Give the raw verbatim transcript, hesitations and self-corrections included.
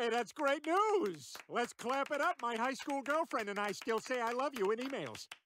Hey, that's great news. Let's clap it up. My high school girlfriend and I still say I love you in emails.